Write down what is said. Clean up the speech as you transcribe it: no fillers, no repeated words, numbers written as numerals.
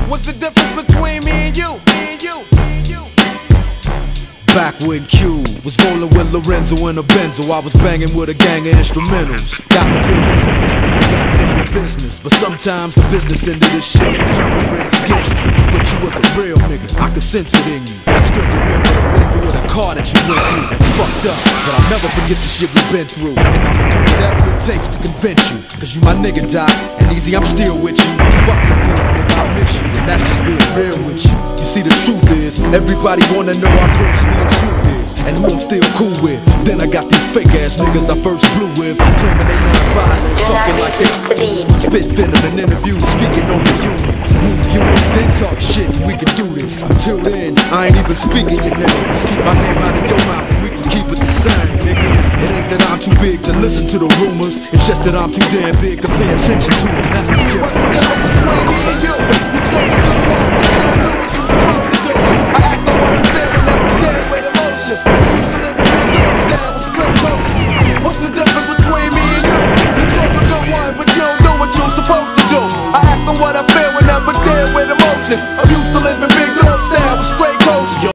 What's the difference between me and you? Back when Q was rolling with Lorenzo in a Benzo, I was banging with a gang of instrumentals. Got the bills and pencils, got down to business. But sometimes the business end of this shit can turn your friends against you. But you was a real nigga, I could sense it in you. I still remember the window of the car that you went through. That's fucked up, but I'll never forget the shit we've been through. And I'ma do whatever it takes to convince you. Cause you my nigga, Doc, and easy, I'm still with you. Fuck the beef, nigga, I miss you. And that's just being real with you. You see, the truth is, everybody wanna know how close me and Snoop is, and who I'm still cool with. Then I got these fake ass niggas I first flew with, claiming they non-violent, talking like they spit venom in interviews, speaking on the unions. Move units, then talk shit, and we can do this. Until then, I ain't even speaking your name. Just keep my name out of your mouth, and we can keep it the same, nigga. It ain't that I'm too big to listen to the rumors, it's just that I'm too damn big to pay attention to them. That's the difference. What's the difference between me and you? You talking about